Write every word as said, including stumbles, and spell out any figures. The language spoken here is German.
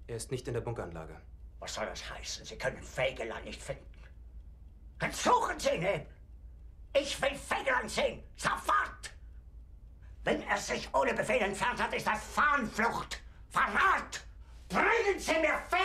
Er ist nicht in der Bunkeranlage. Was soll das heißen? Sie können Fegelein nicht finden. Dann suchen Sie ihn! Ich will Fegelein sehen! Sofort! Wenn er sich ohne Befehl entfernt hat, ist das Fahnenflucht! Verrat! Bringen Sie mir Fegelein!